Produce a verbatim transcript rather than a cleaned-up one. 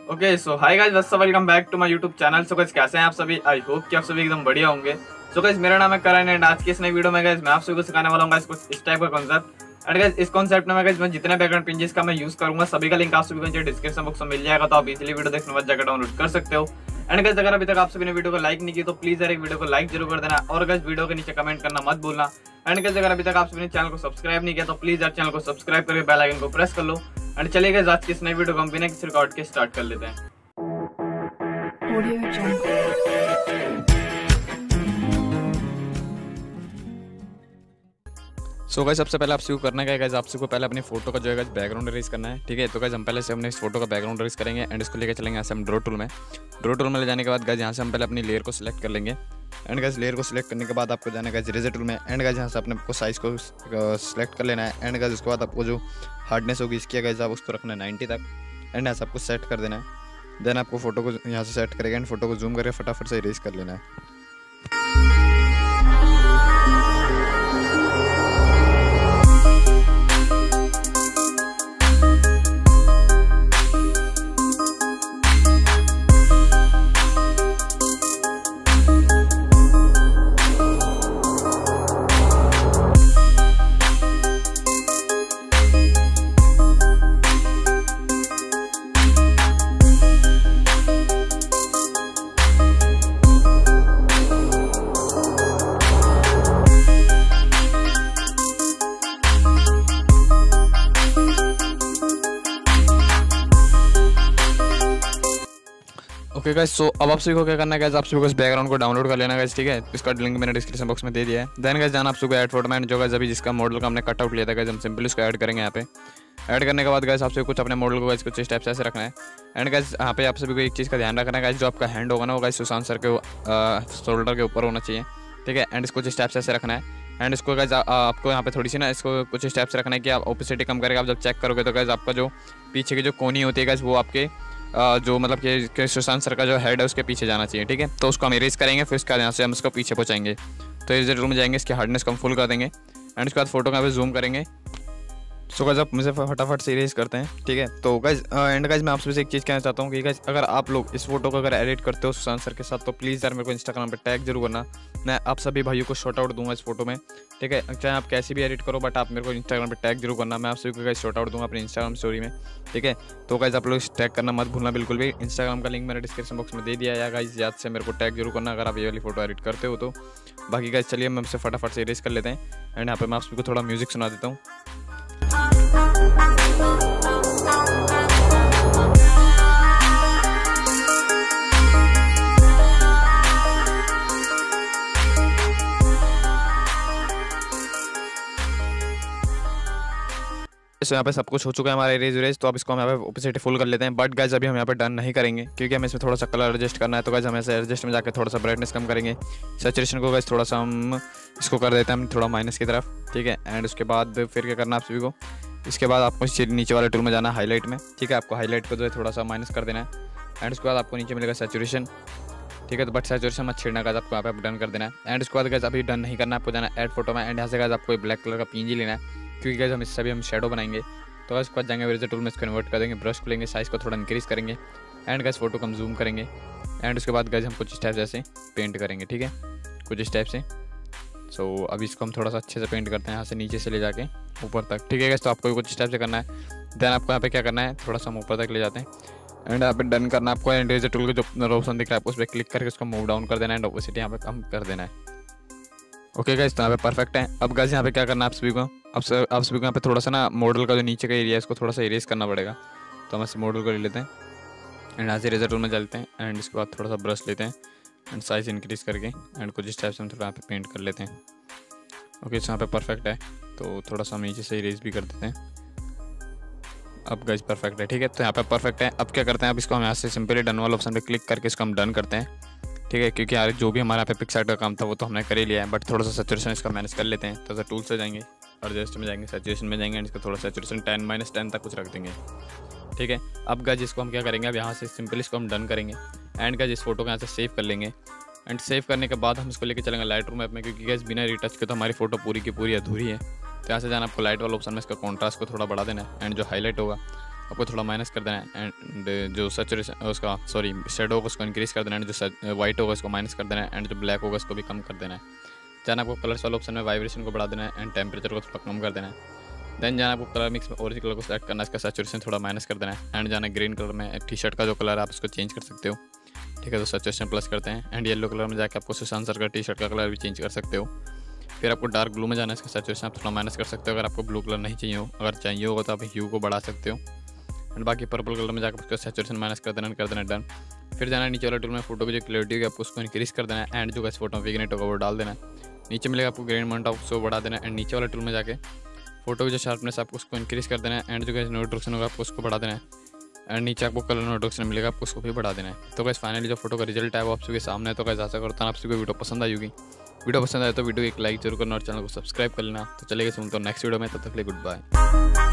Okay so hi guys, what's up, welcome back to my YouTube channel. So guys कैसे हैं आप सभी? I hope कि आप सभी एकदम बढ़िया होंगे। सो गाइस मेरा नाम है करण एंड आज की इस नई वीडियो में गाइस मैं आप सभी को सिखाने वाला हूं गाइस कुछ इस टाइप का कॉन्सेप्ट। एंड गाइस इस कॉन्सेप्ट में गाइस मैं जितने बैकग्राउंड पिंजेस का मैं यूज करूंगा सभी का लिंक आप सभी को नीचे डिस्क्रिप्शन बॉक्स में मिल जाएगा, तो आप इजीली वीडियो देखने बाद जाकर डाउनलोड कर सकते हो। एंड गाइस अगर अभी तक आप सभी ने वीडियो को लाइक नहीं की तो प्लीज यार एक वीडियो को लाइक जरूर कर देना और गाइस वीडियो के नीचे कमेंट करना मत भूलना। एंड गाइस अगर अभी तक आप सभी ने चैनल को सब्सक्राइब नहीं किया तो प्लीज यार चैनल को सब्सक्राइब करके बेल आइकन को प्रेस कर लो। एंड चलिए गाइस आज की इस नई वीडियो को हम बिना किसी रिकॉर्ड के स्टार्ट कर लेते हैं। सो so गाइस सबसे पहले आपसे को करना क्या है गाइस, आपसे को पहले अपनी फोटो का जो है गाइस बैकग्राउंड इरेज करना है। ठीक है, तो गाइस हम पहले से अपने इस फोटो का बैकग्राउंड इरेज करेंगे एंड इसको लेकर चलेंगे यहाँ से हम ड्रॉ टूल में। ड्रॉ टूल में ले जाने के बाद गाइस यहाँ से हम पहले अपनी लेयर को सिलेक्ट कर लेंगे। एंड गाइस लेयर को सिलेक्ट करने के बाद आपको जाना है गाइस इरेजर टूल में। एंड गाइस यहाँ से अपने को साइज को सिलेक्ट कर लेना है। एंड गाइस उसके बाद आपको जो हार्डनेस होगी इसकी गाइस आप उसको रखना है नाइन्टी तक। एंड यहाँ से आपको सेट कर देना है। देन आपको फोटो को यहाँ से सेट करेगा एंड फोटो को जूम करके फटाफट से इरेज कर लेना है। ओके गाइस, सो अब आप सभी को क्या करना है गाइस, आप सभी को इस बैकग्राउंड को डाउनलोड कर लेना गाइस। ठीक है, इसका लिंक मैंने डिस्क्रिप्शन बॉक्स में दे दिया है। देन गाइस जाना आप सभी को ऐड फोटो में जो गाइस अभी जिसका मॉडल का हमने कट आउट लिया था गाइस हम सिंपली इसको ऐड करेंगे यहाँ पे। ऐड करने के बाद गाइस आप सभी कुछ अपने मॉडल को गाइस कुछ स्टेप्स ऐसे रखना है। एंड गाइस यहाँ पे आप सभी को एक चीज़ का ध्यान रखना है गाइस, जो आपका हैंड होगा ना वो गाइस सुशांत सर के शोल्डर के ऊपर होना चाहिए। ठीक है, एंड इसको कुछ स्टेप्स ऐसे रखना है। एंड इसको गाइस आपको यहाँ पे थोड़ी सी ना इसको कुछ स्टेप्स रखना है कि आप ओपेसिटी कम करेगा। आप जब चेक करोगे तो गाइस आपका जो पीछे की जो कोनी होती है गाइस वो आपके जो मतलब कि सुशांत सर का जो हेड है उसके पीछे जाना चाहिए। ठीक है, तो उसको हम इरेज करेंगे, फिर उसका यहाँ से हम उसको पीछे पहुँचाएंगे। तो इरेजर रूम में जाएंगे, इसकी हार्डनेस को हम फुल कर देंगे एंड उसके बाद फोटो का पे जूम करेंगे। सो गाइस आप मुझे फटाफट से इरेज करते हैं। ठीक है, तो गाइस एंड गाइस मैं आपसे एक चीज़ कहना चाहता हूँ कि गाइस अगर आप लोग इस फोटो को अगर एडिट करते हो सुशांत सर के साथ तो प्लीज़ यार मेरे को इंस्टाग्राम पे टैग जरूर करना। मैं आप सभी भाइयों को शॉर्ट आउट दूंगा इस फोटो में। ठीक है, चाहे आप कैसी भी एडिट करो बट आप मेरे को इंस्टाग्राम पे टैग जरूर करना। मैं आप सभी को गाइस शॉर्ट आउट दूंगा अपनी इंस्टाग्राम स्टोरी में। ठीक है, तो गाइस आप लोग टैग करना मत भूलना बिल्कुल भी। इंस्टाग्राम का लिंक मैंने डिस्क्रिप्शन बॉक्स में दे दिया है, गाइस याद से मेरे को टैग जरूर करना अगर आप ये वाली फोटो एडिट करते हो तो। बाकी गाइस चलिए मैं हमसे फटाफट से इरेज कर लेते हैं। एंड यहाँ पे मैं आप सभी को थोड़ा म्यूजिक सुना देता हूँ। तो यहाँ पे सब कुछ हो चुका है हमारा इरेज इरेज, तो अब इसको हम यहाँ पे ओपेसिटी फुल कर लेते हैं। बट गाइस अभी हम यहाँ पे डन नहीं करेंगे क्योंकि हमें इसमें थोड़ा सा कलर एडजस्ट करना है। तो गाइस हम ऐसे एडजस्ट में जाकर थोड़ा सा ब्राइटनेस कम करेंगे। सैचुरेशन को गाइस थोड़ा सा हम इसको कर देते हैं हम थोड़ा माइनस की तरफ। ठीक है, एंड उसके बाद फिर क्या करना है आप सभी को, इसके बाद आपको नीचे वाले टूल में जाना है हाईलाइट में। ठीक है, आपको हाईलाइट को जो है थोड़ा सा माइनस कर देना है। एंड उसके बाद आपको नीचे मिलेगा सैचुरेशन। ठीक है, तो बट सैचुरेशन मत छेड़ना गाइस, आपको यहाँ पे डन कर देना है। एंड उसके बाद गाइस अभी डन नहीं करना, आपको जाना है ऐड फोटो में। एंड यहाँ से गाइस आपको ब्लैक कलर का पीएनजी लेना है क्योंकि गाइस हम इससे भी हम शेडो बनाएंगे। तो गाइस उसके बाद जाएंगे इरेजर टूल में, इसको कन्वर्ट कर देंगे, ब्रश को लेंगे, साइज़ को थोड़ा इंक्रीज करेंगे। एंड गाइस फोटो को हम जूम करेंगे। एंड उसके बाद गाइस हम कुछ स्टेप्स ऐसे पेंट करेंगे। ठीक है, कुछ स्टेप से। सो so, अभी इसको हम थोड़ा सा अच्छे से पेंट करते हैं यहाँ से नीचे से ले जाके ऊपर तक। ठीक है गाइस, तो आपको भी कुछ स्टेप से करना है। देन आपको यहाँ पे क्या करना है, थोड़ा सा हम ऊपर तक ले जाते हैं एंड यहाँ पे डन करना है आपको। एंड इरेजर टूल का जो ऑप्शन दिख रहा है उस पर क्लिक करके उसको मूव डाउन कर देना है एंड ओपेसिटी यहाँ पे कम कर देना है। ओके गाइस, तो यहाँ पे परफेक्ट है। अब गाइस यहाँ पे क्या करना है आप सभी को, अब आप सभी को यहाँ पे थोड़ा सा ना मॉडल का जो नीचे का एरिया है इसको थोड़ा सा इरेज करना पड़ेगा। तो हम इस मॉडल को ले लेते हैं एंड यहाँ से इरेजर टूल में चलते हैं। एंड इसके बाद थोड़ा सा ब्रश लेते हैं एंड साइज इंक्रीज करके एंड कुछ इस टाइप से हम थोड़ा यहाँ पे पेंट कर लेते हैं। ओके, तो यहाँ पे परफेक्ट है, तो थोड़ा सा हम नीचे से इरेज भी कर देते हैं। अब गाइस परफेक्ट है। ठीक है, तो यहाँ पे परफेक्ट है। अब क्या करते हैं, अब इसको हम यहाँ से सिंपली डन वाला ऑप्शन पे क्लिक करके इसको हम डन करते हैं। ठीक है, क्योंकि यार जो भी हमारे यहाँ पे पिक्सार्ट का काम था वो तो हमने कर ही लिया है, बट थोड़ा सा सैचुरेशन इसका मैनेज कर लेते हैं। तो टूल से जाएंगे और जस्ट में जाएंगे, सैचुरेशन में जाएंगे एंड इसका थोड़ा सैचुरेशन टेन माइनस टेन तक कुछ रख देंगे। ठीक है, अब गाइस इसको हम क्या करेंगे, अब यहाँ से सिंपली इसको हम डन करेंगे। एंड गाइस इस फोटो को यहाँ से सेव कर लेंगे। एंड सेव करने के बाद हम इसको लेके चलेंगे लाइट रूम ऐप में, क्योंकि गाइस बिना रीटच के तो हमारी फोटो पूरी की पूरी अधूरी है। तो यहाँ से जाना आपको लाइट वाला ऑप्शन में इसका कॉन्ट्रास्ट को थोड़ा बढ़ा देना है एंड जो हाईलाइट होगा आपको थोड़ा माइनस कर देना है एंड जो सैचुरेशन उसका सॉरी शेडो होगा उसको इंक्रीज़ कर देना है, जो वाइट होगा उसको माइनस कर देना है एंड जो ब्लैक होगा उसको भी कम कर देना है। जाना आपको कलर्स वाले ऑप्शन में वाइब्रेशन को बढ़ा देना है एंड टेम्परेचर को थोड़ा कम कर देना है। देन जाना आपको कलर मिक्स में ऑरेंज कलर को सेलेक्ट करना है, इसका सैचुरेशन थोड़ा माइनस कर देना है एंड जाना ग्रीन कलर में टी शर्ट का जो कलर है आप उसको चेंज कर सकते हो, ठीक है। तो सैचुरेशन प्लस करते हैं एंड येलो कलर में जाकर आपको सुशांत सर का टी शर्ट का कलर भी चेंज कर सकते हो। फिर आपको डार्क ब्लू में जाना है, इसका सैचुरेशन आप थोड़ा माइनस कर सकते हो अगर आपको ब्लू कलर नहीं चाहिए हो। अगर चाहिए होगा तो आप ह्यू को बढ़ा सकते हो एंड बाकी पर्पल कलर में जाकर उसका सैचुरेशन माइनस कर देना कर देना डन। फिर जाना नीचे वाला टूल में फोटो की जो क्लियरिटी होगी आपको उसको इंक्रीज कर देना है एंड जो गैस फोटो विग्नेट होगा वो डाल देना है। नीचे मिलेगा आपको ग्रेन माउंट ऑफ उसको बढ़ा देना है एंड नीचे वाला टूल में जाके फोटो की जो शार्पनेस आपको उसको इंक्रीज कर देना है एंड जो गैस नोटिफिकेशन होगा आपको उसको बढ़ा देना है एंड नीचे आपको कलर नोटिफिकेशन मिलेगा आपको उसको भी बढ़ा देना है। तो गैस फाइनली जो फोटो का रिजल्ट है वो आप सबके सामने है। तो गैस आशा करता हूँ आप सबको वीडियो पसंद आई होगी। वीडियो पसंद आए तो वीडियो एक लाइक जरूर करना और चैनल को सब्सक्राइब कर लेना। तो चलेगा सुनते हो नेक्स्ट वीडियो में, तब तक के लिए गुड बाय।